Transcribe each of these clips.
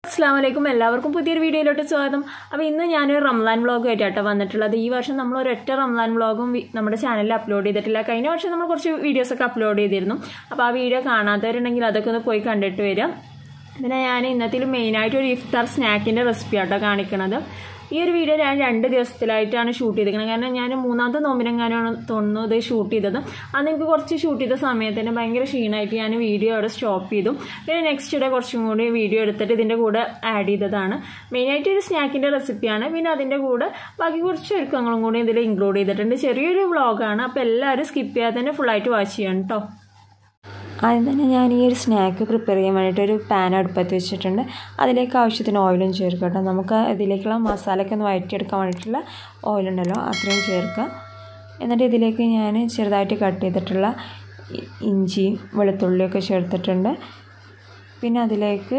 Assalamualaikum എല്ലാവർക്കും പുതിയൊരു വീഡിയോയിലോട്ട് സ്വാഗതം. അപ്പോൾ ഇന്ന് ഞാൻ ഒരു റമദാൻ വ്ലോഗ് ആയിട്ടാണ് വന്നിട്ടുള്ളത്. ഈ വർഷം നമ്മൾ ഒരൊറ്റ റമദാൻ വ്ലോഗും നമ്മുടെ ചാനലിൽ അപ്ലോഡ് ചെയ്തിട്ടില്ല. കഴിഞ്ഞ വർഷം നമ്മൾ കുറച്ച് വീഡിയോസ് ഒക്കെ അപ്ലോഡ് ചെയ്തിരുന്നു. അപ്പോൾ ആ വീഡിയോ കാണാത്തവരുണ്ടെങ്കിൽ അതൊക്കെ ഒന്ന് പോയി കണ്ടിട്ട് വരാം. പിന്നെ ഞാൻ ഇന്നത്തിൽ മെയിനായിട്ട് ഒരു ഇഫ്താർ സ്നാക്കിൻ്റെ റെസിപ്പി ആട്ടോ കാണിക്കുന്നത്. ഈ ഒരു വീഡിയോ ഞാൻ 2 ദിവസത്തിലായിട്ടാണ് ഷൂട്ട് ചെയ്തിരിക്കുന്നത്. കാരണം ഞാൻ 3ാമത്തെ നോമ്പിനെങ്ങാനാണ് തോന്നുന്നു ഇത് ഷൂട്ട് ചെയ്തത്. അന്ന് എനിക്ക് കുറച്ച് ഷൂട്ട് ചെയ്ത സമയത്ത് തന്നെ ഭയങ്കര ക്ഷീണമായിട്ട് ഞാൻ വീഡിയോ അവിടെ സ്റ്റോപ്പ് ചെയ്തു. പിന്നെ നെക്സ്റ്റ് ഡേ കുറച്ചും കൂടി വീഡിയോ എടുത്തിട്ട് ഇതിൻ്റെ കൂടെ ആഡ് ചെയ്തതാണ്. മെയിനായിട്ട് ഒരു സ്നാക്കിൻ്റെ റെസിപ്പിയാണ്. പിന്നെ അതിൻ്റെ കൂടെ ബാക്കി കുറച്ച് ഒരുക്കങ്ങളും കൂടി ഇതിൽ ഇൻക്ലൂഡ് ചെയ്തിട്ടുണ്ട്. ചെറിയൊരു വ്ളോഗാണ്. അപ്പോൾ എല്ലാവരും സ്കിപ്പ് ചെയ്യാതെ തന്നെ ഫുള്ളായിട്ട് വാച്ച് ചെയ്യണം കേട്ടോ. ആദ്യം തന്നെ ഞാൻ ഈ ഒരു സ്നാക്ക് പ്രിപ്പയർ ചെയ്യാൻ വേണ്ടിയിട്ട് ഒരു പാൻ അടുപ്പത്ത് വെച്ചിട്ടുണ്ട്. അതിലേക്ക് ആവശ്യത്തിന് ഓയിലും ചേർക്കുക കേട്ടോ. നമുക്ക് ഇതിലേക്കുള്ള മസാലയൊക്കെ ഒന്ന് വഴറ്റിയെടുക്കാൻ വേണ്ടിയിട്ടുള്ള ഓയിലുണ്ടല്ലോ അത്രയും ചേർക്കുക. എന്നിട്ട് ഇതിലേക്ക് ഞാൻ ചെറുതായിട്ട് കട്ട് ചെയ്തിട്ടുള്ള ഇഞ്ചിയും വെളുത്തുള്ളിയൊക്കെ ചേർത്തിട്ടുണ്ട്. പിന്നെ അതിലേക്ക്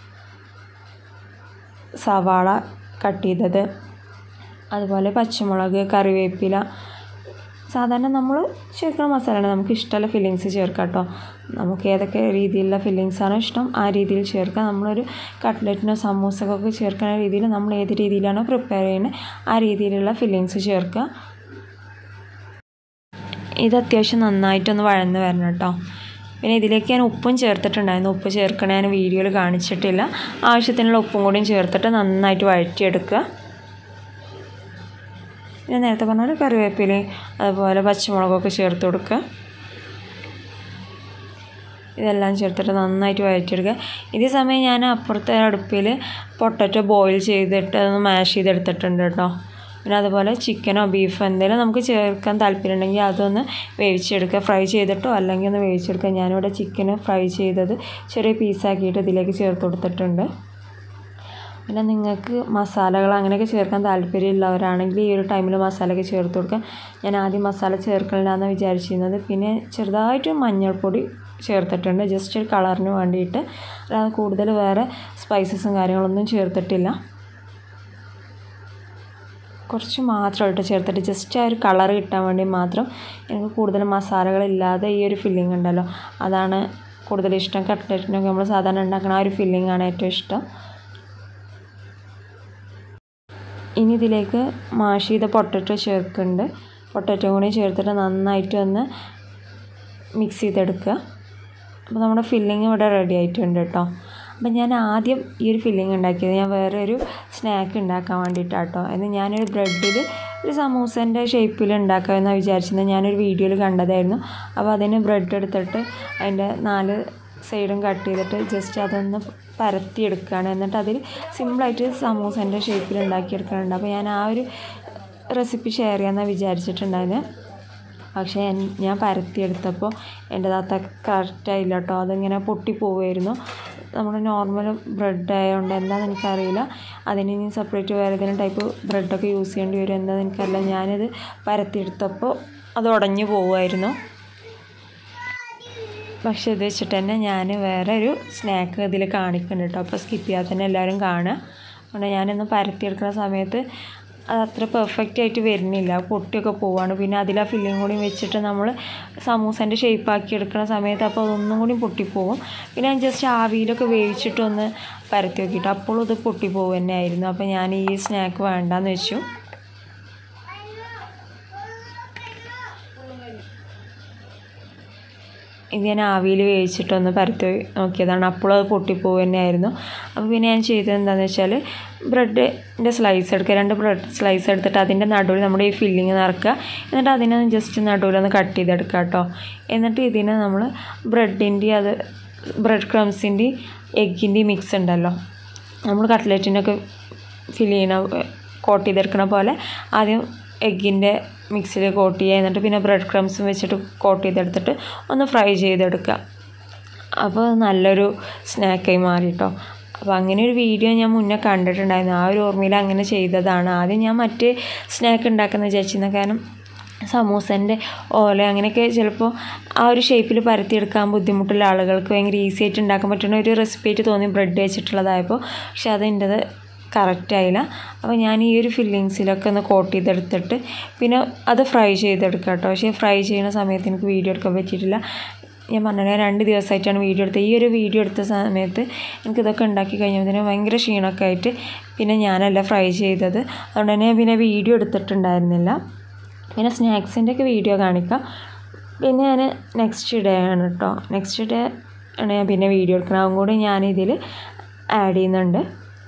സവാള കട്ട് ചെയ്തത്, അതുപോലെ പച്ചമുളക്, കറിവേപ്പില, സാധാരണ നമ്മൾ ചേർക്കുന്ന മസാലയാണ്. നമുക്ക് ഇഷ്ടമുള്ള ഫില്ലിങ്സ് ചേർക്കാം കേട്ടോ. നമുക്ക് ഏതൊക്കെ രീതിയിലുള്ള ഫില്ലിങ്സാണോ ഇഷ്ടം ആ രീതിയിൽ ചേർക്കാം. നമ്മളൊരു കട്ട്ലറ്റിനോ സമൂസക്കൊക്കെ ചേർക്കുന്ന രീതിയിൽ നമ്മൾ ഏത് രീതിയിലാണോ പ്രിപ്പയർ ചെയ്യുന്നത് ആ രീതിയിലുള്ള ഫില്ലിങ്സ് ചേർക്കുക. ഇത് അത്യാവശ്യം നന്നായിട്ടൊന്ന് വഴന്ന് വരണം കേട്ടോ. പിന്നെ ഇതിലേക്ക് ഞാൻ ഉപ്പും ചേർത്തിട്ടുണ്ടായിരുന്നു. ഉപ്പ് ചേർക്കണ ഞാൻ വീഡിയോയിൽ കാണിച്ചിട്ടില്ല. ആവശ്യത്തിനുള്ള ഉപ്പും കൂടിയും ചേർത്തിട്ട് നന്നായിട്ട് വഴറ്റിയെടുക്കുക. പിന്നെ നേരത്തെ പറഞ്ഞ പോലെ കറിവേപ്പിലയും അതുപോലെ പച്ചമുളകൊക്കെ ചേർത്ത് കൊടുക്കുക. ഇതെല്ലാം ചേർത്തിട്ട് നന്നായിട്ട് വഴറ്റിയെടുക്കുക. ഇതേ സമയം ഞാൻ അപ്പുറത്തെ അടുപ്പിൽ പൊട്ടറ്റോ ബോയിൽ ചെയ്തിട്ട് അതൊന്ന് മാഷ് ചെയ്തെടുത്തിട്ടുണ്ട് കേട്ടോ. പിന്നെ അതുപോലെ ചിക്കനോ ബീഫോ എന്തെങ്കിലും നമുക്ക് ചേർക്കാൻ താല്പര്യമുണ്ടെങ്കിൽ അതൊന്ന് വേവിച്ചെടുക്കുക. ഫ്രൈ ചെയ്തിട്ടോ അല്ലെങ്കിൽ ഒന്ന് വേവിച്ചെടുക്കുക. ഞാനിവിടെ ചിക്കന് ഫ്രൈ ചെയ്തത് ചെറിയ പീസാക്കിയിട്ട് ഇതിലേക്ക് ചേർത്ത് കൊടുത്തിട്ടുണ്ട്. പിന്നെ നിങ്ങൾക്ക് മസാലകൾ അങ്ങനെയൊക്കെ ചേർക്കാൻ താല്പര്യമുള്ളവരാണെങ്കിൽ ഈ ഒരു ടൈമിൽ മസാലയൊക്കെ ചേർത്ത് കൊടുക്കുക. ഞാൻ ആദ്യം മസാല ചേർക്കണില്ലാന്ന് വിചാരിച്ചിരുന്നത്. പിന്നെ ചെറുതായിട്ട് മഞ്ഞൾപ്പൊടി ചേർത്തിട്ടുണ്ട്, ജസ്റ്റ് ഒരു കളറിന് വേണ്ടിയിട്ട്. അല്ലാതെ കൂടുതൽ വേറെ സ്പൈസസും കാര്യങ്ങളൊന്നും ചേർത്തിട്ടില്ല. കുറച്ച് മാത്രമായിട്ട് ചേർത്തിട്ട് ജസ്റ്റ് ആ ഒരു കളർ കിട്ടാൻ വേണ്ടി മാത്രം. എനിക്ക് കൂടുതൽ മസാലകളില്ലാതെ ഈ ഒരു ഫില്ലിംഗ് ഉണ്ടല്ലോ അതാണ് കൂടുതൽ ഇഷ്ടം. കട്ട്ലറ്റിനൊക്കെ നമ്മൾ സാധാരണ ഉണ്ടാക്കുന്ന ആ ഒരു ഫില്ലിംഗാണ് ഏറ്റവും ഇഷ്ടം. ഇനി ഇതിലേക്ക് മാഷ് ചെയ്ത പൊട്ടറ്റോ ചേർക്കുന്നുണ്ട്. പൊട്ടറ്റോ കൂടി ചേർത്തിട്ട് നന്നായിട്ട് ഒന്ന് മിക്സ് ചെയ്തെടുക്കുക. അപ്പോൾ നമ്മുടെ ഫില്ലിങ് ഇവിടെ റെഡി ആയിട്ടുണ്ട് കേട്ടോ. അപ്പം ഞാൻ ആദ്യം ഈ ഒരു ഫില്ലിങ് ഉണ്ടാക്കിയത് ഞാൻ വേറെ ഒരു സ്നാക്ക് ഉണ്ടാക്കാൻ വേണ്ടിയിട്ടാണ് കേട്ടോ. എന്ന് ഞാനൊരു ബ്രെഡിൽ ഒരു സമൂസേൻ്റെ ഷേപ്പിൽ ഉണ്ടാക്കാമെന്നാണ് വിചാരിച്ചത്. ഞാനൊരു വീഡിയോയിൽ കണ്ടതായിരുന്നു. അപ്പോൾ അതിന് ബ്രെഡ് എടുത്തിട്ട് അതിൻ്റെ 4 സൈഡും കട്ട് ചെയ്തിട്ട് ജസ്റ്റ് അതൊന്ന് പരത്തിയെടുക്കുകയാണ്. എന്നിട്ട് അതിൽ സിമ്പിളായിട്ട് സമൂസേൻ്റെ ഷേപ്പിൽ ഉണ്ടാക്കിയെടുക്കുന്നുണ്ട്. അപ്പോൾ ഞാൻ ആ ഒരു റെസിപ്പി ഷെയർ ചെയ്യാമെന്നാണ് വിചാരിച്ചിട്ടുണ്ടായത്. പക്ഷേ ഞാൻ പരത്തിയെടുത്തപ്പോൾ എൻ്റെ താത്ത കറക്റ്റായില്ല കേട്ടോ. അതിങ്ങനെ പൊട്ടിപ്പോവുമായിരുന്നു. നമ്മുടെ നോർമൽ ബ്രെഡ് ആയതുകൊണ്ട് എന്താണെന്ന് എനിക്കറിയില്ല. അതിന് ഇനി സെപ്പറേറ്റ് വേറെ ഏതെങ്കിലും ടൈപ്പ് ബ്രെഡൊക്കെ യൂസ് ചെയ്യേണ്ടി വരും എന്താണെന്ന് എനിക്കറിയില്ല. ഞാനിത് പരത്തിയെടുത്തപ്പോൾ അത് ഉടഞ്ഞു പോവുമായിരുന്നു. പക്ഷേ ഇത് വെച്ചിട്ട് തന്നെ ഞാൻ വേറെ ഒരു സ്നാക്ക് ഇതിൽ കാണിക്കുന്നുണ്ട് കേട്ടോ. അപ്പോൾ സ്കിപ്പ് ചെയ്യാതെ തന്നെ എല്ലാവരും കാണുക. അതുകൊണ്ട് ഞാനൊന്ന് പരത്തിയെടുക്കുന്ന സമയത്ത് അത് അത്ര പെർഫെക്റ്റ് ആയിട്ട് വരുന്നില്ല, പൊട്ടിയൊക്കെ പോവാണ്. പിന്നെ അതിൽ ആ ഫില്ലിങ് കൂടി വെച്ചിട്ട് നമ്മൾ സമൂസേൻ്റെ ഷേപ്പാക്കി എടുക്കുന്ന സമയത്ത് അപ്പോൾ അതൊന്നും കൂടി പൊട്ടിപ്പോവും. പിന്നെ ഞാൻ ജസ്റ്റ് ആവിയിലൊക്കെ വേവിച്ചിട്ടൊന്ന് പരത്തി നോക്കിയിട്ട് അപ്പോഴും ഇത് പൊട്ടിപ്പോവുക തന്നെ ആയിരുന്നു. അപ്പോൾ ഞാൻ ഈ സ്നാക്ക് വേണ്ടാന്ന് വെച്ചു. ഇത് ഞാൻ ആവിയിൽ വേവിച്ചിട്ടൊന്ന് പരത്തി നോക്കിയതാണ്. അപ്പോൾ അത് പൊട്ടിപ്പോവുക തന്നെയായിരുന്നു. അപ്പോൾ പിന്നെ ഞാൻ ചെയ്തത് എന്താണെന്ന് വെച്ചാൽ ബ്രെഡിൻ്റെ സ്ലൈസ് എടുക്കുക. 2 ബ്രെഡ് സ്ലൈസ് എടുത്തിട്ട് അതിൻ്റെ നടുവിൽ നമ്മുടെ ഈ ഫില്ലിങ് നിറക്കുക. എന്നിട്ട് അതിനെ ജസ്റ്റ് നടുവിലൊന്ന് കട്ട് ചെയ്തെടുക്കുക കേട്ടോ. എന്നിട്ട് ഇതിനെ നമ്മൾ ബ്രെഡ് ക്രംസിൻ്റെയും എഗ്ഗിൻ്റെയും മിക്സ് ഉണ്ടല്ലോ, നമ്മൾ കട്ട്ലറ്റിനൊക്കെ ഫില്ല് ചെയ്യണ കോട്ട് ചെയ്തെടുക്കണ പോലെ ആദ്യം എഗ്ഗിൻ്റെ മിക്സിൽ കോട്ട് ചെയ്യുക. എന്നിട്ട് പിന്നെ ബ്രെഡ് ക്രംസും വെച്ചിട്ട് കോട്ട് ചെയ്തെടുത്തിട്ട് ഒന്ന് ഫ്രൈ ചെയ്തെടുക്കുക. അപ്പോൾ നല്ലൊരു സ്നാക്കായി മാറി കേട്ടോ. അപ്പോൾ അങ്ങനെ ഒരു വീഡിയോ ഞാൻ മുന്നേ കണ്ടിട്ടുണ്ടായിരുന്നു. ആ ഒരു ഓർമ്മയിൽ അങ്ങനെ ചെയ്തതാണ്. ആദ്യം ഞാൻ മറ്റേ സ്നാക്ക് ഉണ്ടാക്കുന്ന വിചാരിച്ചിരുന്നു. കാരണം സമൂസേൻ്റെ ഓല അങ്ങനെയൊക്കെ ചിലപ്പോൾ ആ ഒരു ഷേപ്പിൽ പരത്തിയെടുക്കാൻ ബുദ്ധിമുട്ടുള്ള ആളുകൾക്ക് ഭയങ്കര ഈസി ആയിട്ട് ഉണ്ടാക്കാൻ പറ്റുന്ന ഒരു റെസിപ്പി ആയിട്ട് തോന്നി ബ്രെഡ് വെച്ചിട്ടുള്ളതായപ്പോൾ. പക്ഷെ അതെൻ്റെത് കറക്റ്റായില്ല. അപ്പോൾ ഞാൻ ഈ ഒരു ഫില്ലിങ്സിലൊക്കെ ഒന്ന് കോട്ട് ചെയ്തെടുത്തിട്ട് പിന്നെ അത് ഫ്രൈ ചെയ്തെടുക്കാം കേട്ടോ. പക്ഷേ ഫ്രൈ ചെയ്യുന്ന സമയത്ത് എനിക്ക് വീഡിയോ എടുക്കാൻ പറ്റിയിട്ടില്ല. ഞാൻ പറഞ്ഞില്ലേ 2 ദിവസമായിട്ടാണ് വീഡിയോ എടുത്തത്. ഈ ഒരു വീഡിയോ എടുത്ത സമയത്ത് എനിക്കിതൊക്കെ ഉണ്ടാക്കി കഴിഞ്ഞതിന് ഭയങ്കര ക്ഷീണമൊക്കെ ആയിട്ട് പിന്നെ ഞാനല്ല ഫ്രൈ ചെയ്തത്. അതുകൊണ്ട് തന്നെ പിന്നെ വീഡിയോ എടുത്തിട്ടുണ്ടായിരുന്നില്ല. പിന്നെ സ്നാക്സിൻ്റെയൊക്കെ വീഡിയോ കാണിക്കാം. പിന്നെ ഞാൻ നെക്സ്റ്റ് ഡേ ആണ് കേട്ടോ, നെക്സ്റ്റ് ഡേ ആണ് ഞാൻ പിന്നെ വീഡിയോ എടുക്കണം. അതും കൂടി ഞാനിതിൽ ആഡ് ചെയ്യുന്നുണ്ട്.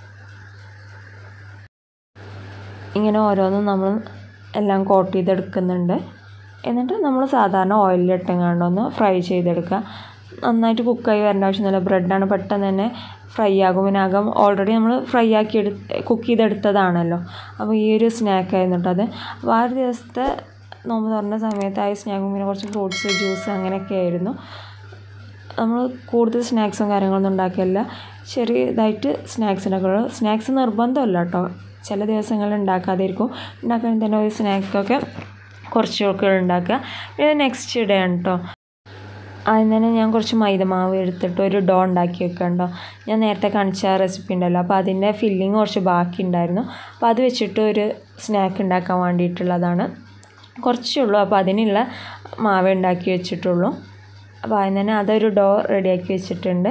ഇങ്ങനെ ഓരോന്നും നമ്മൾ എല്ലാം കോട്ട് ചെയ്തെടുക്കുന്നുണ്ട്. എന്നിട്ട് നമ്മൾ സാധാരണ ഓയിലിലിട്ടെങ്ങാണ്ടൊന്ന് ഫ്രൈ ചെയ്തെടുക്കുക. നന്നായിട്ട് കുക്കായി വരേണ്ട ആവശ്യമൊന്നുമില്ല. ബ്രെഡാണ് പെട്ടെന്ന് തന്നെ ഫ്രൈ ആകും. പിന്നെ അകം ഓൾറെഡി നമ്മൾ ഫ്രൈ ആക്കി കുക്ക് ചെയ്തെടുത്തതാണല്ലോ. അപ്പോൾ ഈ ഒരു സ്നാക്കായിരുന്നു കേട്ടോ അത്. അപ്പോൾ ആ ഒരു ദിവസത്തെ നോമ്പ് തുറന്ന സമയത്ത് ആ സ്നാക്കും പിന്നെ കുറച്ച് ഫ്രൂട്ട്സ് ജ്യൂസ് അങ്ങനെയൊക്കെ ആയിരുന്നു. നമ്മൾ കൂടുതൽ സ്നാക്സും കാര്യങ്ങളൊന്നും ഉണ്ടാക്കില്ല, ചെറിയതായിട്ട് സ്നാക്സ് ഉണ്ടാക്കുള്ളൂ. സ്നാക്സ് നിർബന്ധമല്ല കേട്ടോ, ചില ദിവസങ്ങളിൽ ഉണ്ടാക്കാതിരിക്കും. ഉണ്ടാക്കാൻ തന്നെ ഒരു സ്നാക്കൊക്കെ കുറച്ചൊക്കെ ഉണ്ടാക്കുക. പിന്നെ നെക്സ്റ്റ് ഡേ ആണ് കേട്ടോ. ആദ്യം തന്നെ ഞാൻ കുറച്ച് മൈദമാവ് എടുത്തിട്ട് ഒരു ഡോ ഉണ്ടാക്കി വെക്കണ്ടോ. ഞാൻ നേരത്തെ കാണിച്ച റെസിപ്പി ഉണ്ടല്ലോ, അപ്പോൾ അതിൻ്റെ ഫില്ലിങ് കുറച്ച് ബാക്കി ഉണ്ടായിരുന്നു. അപ്പോൾ അത് വെച്ചിട്ട് ഒരു സ്നാക്ക് ഉണ്ടാക്കാൻ വേണ്ടിയിട്ടുള്ളതാണ്. കുറച്ചേ ഉള്ളൂ, അപ്പോൾ അതിനുള്ള മാവ് ഉണ്ടാക്കി വെച്ചിട്ടുള്ളൂ. അപ്പോൾ ആദ്യം തന്നെ അതൊരു ഡോ റെഡിയാക്കി വെച്ചിട്ടുണ്ട്.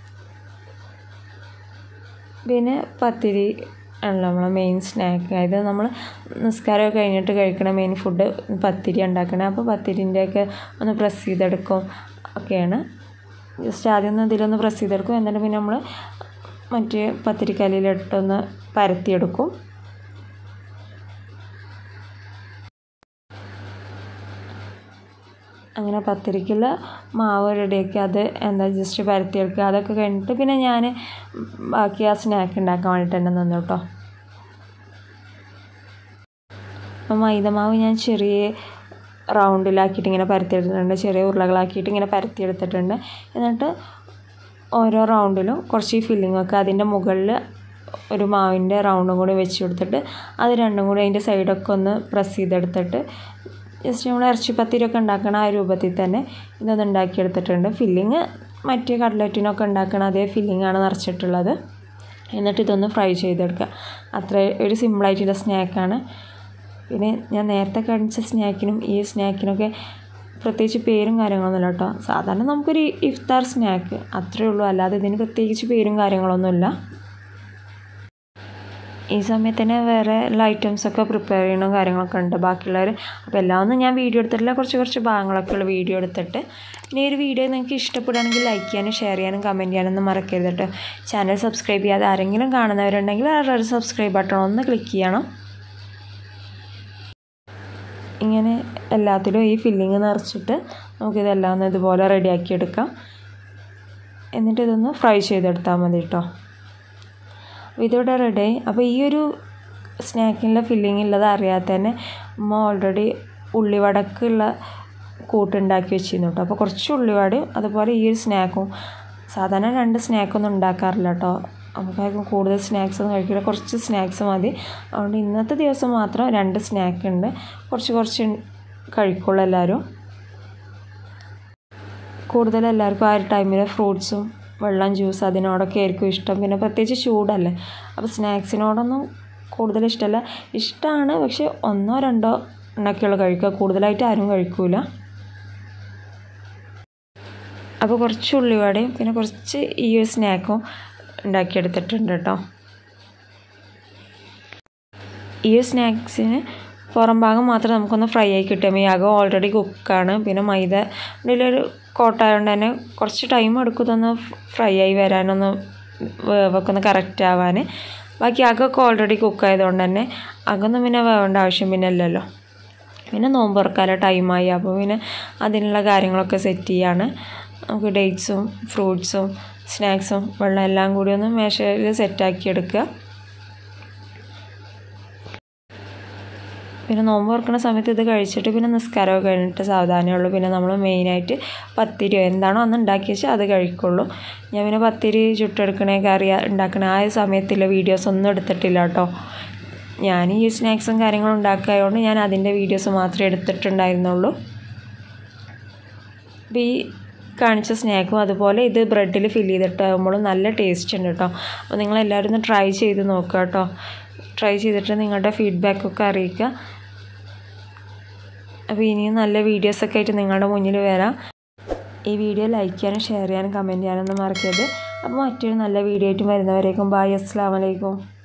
പിന്നെ പത്തിരി ആണല്ലോ നമ്മളെ മെയിൻ സ്നാക്ക്. അതായത് നമ്മൾ നിസ്കാരമൊക്കെ കഴിഞ്ഞിട്ട് കഴിക്കണ മെയിൻ ഫുഡ് പത്തിരി ഉണ്ടാക്കണേ. അപ്പോൾ പത്തിരിൻ്റെയൊക്കെ ഒന്ന് പ്രസ് ചെയ്തെടുക്കും ഒക്കെയാണ്. ജസ്റ്റ് ആദ്യം ഒന്ന് ഇതിലൊന്ന് പ്രസ് ചെയ്തെടുക്കും. എന്നിട്ട് പിന്നെ നമ്മൾ മറ്റേ പത്തിരിക്കല്ലിലിട്ടൊന്ന് പരത്തിയെടുക്കും. അങ്ങനെ പത്തിരിക്കുള്ള മാവ് റെഡിയാക്കി അത് ജസ്റ്റ് പരത്തിയെടുക്കുക. അതൊക്കെ കഴിഞ്ഞിട്ട് പിന്നെ ഞാൻ ബാക്കി ആ സ്നാക്ക് ഉണ്ടാക്കാൻ വേണ്ടിയിട്ട് തന്നെ നിന്നു കേട്ടോ. അപ്പം മൈദമാവ് ഞാൻ ചെറിയ റൗണ്ടിലാക്കിയിട്ട് ഇങ്ങനെ പരത്തിയെടുത്തിട്ടുണ്ട്, ചെറിയ ഉരുളകളാക്കിയിട്ട് ഇങ്ങനെ പരത്തിയെടുത്തിട്ടുണ്ട്. എന്നിട്ട് ഓരോ റൗണ്ടിലും കുറച്ച് ഫില്ലിംഗ് വെക്കുക. അതിൻ്റെ മുകളിൽ ഒരു മാവിൻ്റെ റൗണ്ടും കൂടി വെച്ച് കൊടുത്തിട്ട് അത് രണ്ടും കൂടി അതിൻ്റെ സൈഡൊക്കെ ഒന്ന് പ്രസ് ചെയ്തെടുത്തിട്ട് ജസ്റ്റ് നമ്മൾ ഇറച്ചിപ്പത്തിരിയൊക്കെ ഉണ്ടാക്കണ ആ രൂപത്തിൽ തന്നെ ഇതൊന്ന് ഉണ്ടാക്കിയെടുത്തിട്ടുണ്ട്. ഫില്ലിങ് മറ്റേ കട്ട്ലറ്റിനൊക്കെ ഉണ്ടാക്കണ അതേ ഫില്ലിങ്ങാണ് നിറച്ചിട്ടുള്ളത്. എന്നിട്ട് ഇതൊന്ന് ഫ്രൈ ചെയ്തെടുക്കുക. അത്ര ഒരു സിമ്പിളായിട്ടുള്ള സ്നാക്കാണ്. പിന്നെ ഞാൻ നേരത്തെ കാണിച്ച സ്നാക്കിനും ഈ സ്നാക്കിനൊക്കെ പ്രത്യേകിച്ച് പേരും കാര്യങ്ങളൊന്നുമില്ല കേട്ടോ. സാധാരണ നമുക്കൊരു ഇഫ്താർ സ്നാക്ക് അത്രയേ ഉള്ളൂ, അല്ലാതെ ഇതിന് പ്രത്യേകിച്ച് പേരും കാര്യങ്ങളൊന്നുമില്ല. ഈ സമയത്ത് തന്നെ വേറെ ഉള്ള ഐറ്റംസൊക്കെ പ്രിപ്പയർ ചെയ്യണം കാര്യങ്ങളൊക്കെ ഉണ്ട് ബാക്കിയുള്ളവർ. അപ്പോൾ എല്ലാം ഒന്നും ഞാൻ വീഡിയോ എടുത്തിട്ടില്ല, കുറച്ച് ഭാഗങ്ങളൊക്കെ ഉള്ള വീഡിയോ എടുത്തിട്ട്. ഇനി ഒരു വീഡിയോ നിങ്ങൾക്ക് ഇഷ്ടപ്പെടുകയാണെങ്കിൽ ലൈക്ക് ചെയ്യാനും ഷെയർ ചെയ്യാനും കമൻറ്റ് ചെയ്യാനൊന്നും മറക്കരുത് കേട്ടോ. ചാനൽ സബ്സ്ക്രൈബ് ചെയ്യാതെ ആരെങ്കിലും കാണുന്നവരുണ്ടെങ്കിൽ ആ ഒരു സബ്സ്ക്രൈബ് ബട്ടൺ ഒന്ന് ക്ലിക്ക് ചെയ്യണം. ഇങ്ങനെ എല്ലാത്തിലും ഈ ഫില്ലിങ് നിറച്ചിട്ട് നമുക്കിതെല്ലാം ഒന്ന് ഇതുപോലെ റെഡിയാക്കി എടുക്കാം. എന്നിട്ട് ഇതൊന്ന് ഫ്രൈ ചെയ്തെടുത്താൽ മതി കേട്ടോ. ഇതിവിടെ റെഡി. അപ്പോൾ ഈ ഒരു സ്നാക്കിനുള്ള ഫില്ലിങ് ഉള്ളത് അറിയാതെ തന്നെ ഉമ്മ ഓൾറെഡി ഉള്ളിവടക്കുള്ള കൂട്ടുണ്ടാക്കി വെച്ചിരുന്നു കേട്ടോ. അപ്പോൾ കുറച്ച് ഉള്ളിവടയും അതുപോലെ ഈ ഒരു സ്നാക്കും. സാധാരണ 2 സ്നാക്കൊന്നും ഉണ്ടാക്കാറില്ല കേട്ടോ, നമുക്കായിരിക്കും കൂടുതൽ സ്നാക്സ് ഒന്നും കഴിക്കില്ല, കുറച്ച് സ്നാക്സ് മതി. അതുകൊണ്ട് ഇന്നത്തെ ദിവസം മാത്രം 2 സ്നാക്ക് ഉണ്ട്. കുറച്ച് കഴിക്കുള്ളൂ എല്ലാവരും. കൂടുതൽ എല്ലാവർക്കും ആ ഒരു ടൈമിൽ ഫ്രൂട്ട്സും വെള്ളം ജ്യൂസ് അതിനോടൊക്കെ ആയിരിക്കും ഇഷ്ടം. പിന്നെ പ്രത്യേകിച്ച് ചൂടല്ലേ, അപ്പോൾ സ്നാക്സിനോടൊന്നും കൂടുതൽ ഇഷ്ടമല്ല. ഇഷ്ടമാണ്, പക്ഷെ 1-2 എണ്ണൊക്കെയുള്ളൂ കഴിക്കുക, കൂടുതലായിട്ട് ആരും കഴിക്കൂല. അപ്പോൾ കുറച്ച് ഉള്ളിവടയും പിന്നെ കുറച്ച് ഈ ഒരു സ്നാക്കും ഉണ്ടാക്കിയെടുത്തിട്ടുണ്ട് കേട്ടോ. ഈ സ്നാക്സിന് പുറം ഭാഗം മാത്രം നമുക്കൊന്ന് ഫ്രൈ ആയി കിട്ടിയാൽ മതി. അകം ഓൾറെഡി കുക്കാണ്. പിന്നെ മൈദ ഇതിലൊരു കോട്ടായതുകൊണ്ട് തന്നെ കുറച്ച് ടൈം എടുക്കും ഇതൊന്ന് ഫ്രൈ ആയി വരാനൊന്ന് വേവൊക്കെ ഒന്ന് കറക്റ്റ് ആവാൻ. ബാക്കി അകമൊക്കെ ഓൾറെഡി കുക്കായതുകൊണ്ട് തന്നെ അകമൊന്നും പിന്നെ വേവേണ്ട ആവശ്യം പിന്നെ ഇല്ലല്ലോ. പിന്നെ നോമ്പ് തുറക്കാനുള്ള ടൈമായി, അപ്പോൾ പിന്നെ അതിനുള്ള കാര്യങ്ങളൊക്കെ സെറ്റ് ചെയ്യാണ്. നമുക്ക് ഡേറ്റ്സും ഫ്രൂട്ട്സും സ്നാക്സും വെള്ളം എല്ലാം കൂടി ഒന്ന് മേശയിൽ സെറ്റാക്കി എടുക്കുക. പിന്നെ നോമ്പ് തുറക്കുന്ന സമയത്ത് ഇത് കഴിച്ചിട്ട് പിന്നെ നിസ്കാരമൊക്കെ കഴിഞ്ഞിട്ട് സാവധാനമുള്ളൂ. പിന്നെ നമ്മൾ മെയിനായിട്ട് പത്തിരിയോ എന്താണോ അന്ന് ഉണ്ടാക്കി വെച്ചാൽ അത് കഴിക്കുള്ളൂ. ഞാൻ പിന്നെ പത്തിരി ചുട്ടെടുക്കണേ കറി ഉണ്ടാക്കണേ ആ സമയത്തുള്ള വീഡിയോസ് ഒന്നും എടുത്തിട്ടില്ല കേട്ടോ. ഞാൻ ഈ സ്നാക്സും കാര്യങ്ങളും ഉണ്ടാക്കിയതുകൊണ്ട് ഞാൻ അതിൻ്റെ വീഡിയോസ് മാത്രമേ എടുത്തിട്ടുണ്ടായിരുന്നുള്ളൂ. അപ്പോൾ ഈ കാണിച്ച സ്നാക്കും അതുപോലെ ഇത് ബ്രെഡിൽ ഫില്ല് ചെയ്തിട്ടാകുമ്പോഴും നല്ല ടേസ്റ്റ് ഉണ്ട് കേട്ടോ. അപ്പോൾ നിങ്ങളെല്ലാവരും ഒന്ന് ട്രൈ ചെയ്ത് നോക്കുക കേട്ടോ. ട്രൈ ചെയ്തിട്ട് നിങ്ങളുടെ ഫീഡ്ബാക്കൊക്കെ അറിയിക്കുക. അപ്പോൾ ഇനിയും നല്ല വീഡിയോസൊക്കെ ആയിട്ട് നിങ്ങളുടെ മുന്നിൽ വരാം. ഈ വീഡിയോ ലൈക്ക് ചെയ്യാനും ഷെയർ ചെയ്യാനും കമൻറ്റ് ചെയ്യാനൊന്നും മറക്കരുത്. അപ്പോൾ മറ്റൊരു നല്ല വീഡിയോ ആയിട്ട് വരുന്നവരേക്കും ബൈ. അസ്സലാമു അലൈക്കും.